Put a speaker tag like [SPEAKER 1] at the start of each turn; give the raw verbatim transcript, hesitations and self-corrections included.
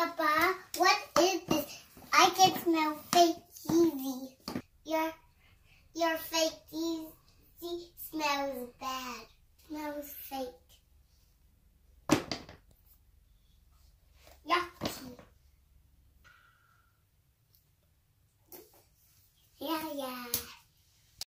[SPEAKER 1] Papa, what is this? I can smell fake cheesy. Your, your fake cheesy smells bad. Smells fake.